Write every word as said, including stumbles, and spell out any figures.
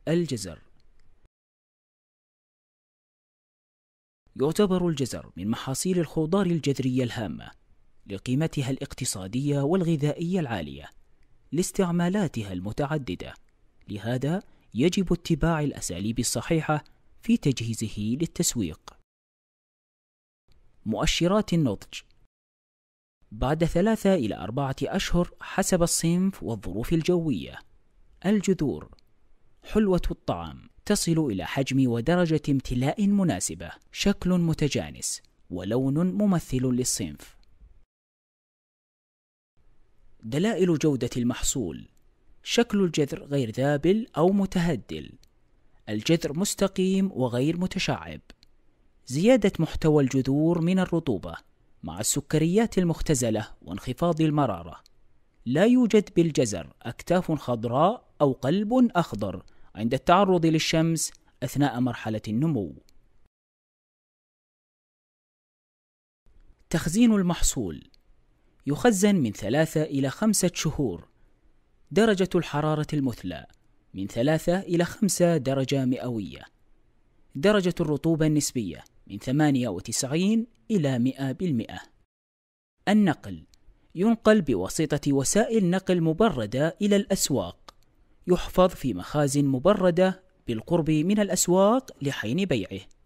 الجزر. يعتبر الجزر من محاصيل الخضار الجذرية الهامة لقيمتها الاقتصادية والغذائية العالية لاستعمالاتها المتعددة، لهذا يجب اتباع الأساليب الصحيحة في تجهيزه للتسويق. مؤشرات النضج: بعد ثلاثة إلى أربعة أشهر حسب الصنف والظروف الجوية. الجذور: حلوة الطعم، تصل إلى حجم ودرجة امتلاء مناسبة، شكل متجانس، ولون ممثل للصنف. دلائل جودة المحصول: شكل الجذر غير ذابل أو متهدل، الجذر مستقيم وغير متشعب، زيادة محتوى الجذور من الرطوبة مع السكريات المختزلة وانخفاض المرارة، لا يوجد بالجزر أكتاف خضراء أو قلب أخضر عند التعرض للشمس أثناء مرحلة النمو. تخزين المحصول: يخزن من ثلاثة إلى خمسة شهور. درجة الحرارة المثلى من ثلاثة إلى خمسة درجة مئوية. درجة الرطوبة النسبية من ثمانية وتسعين إلى مئة بالمئة. النقل: ينقل بواسطة وسائل نقل مبردة إلى الأسواق، يحفظ في مخازن مبردة بالقرب من الأسواق لحين بيعه.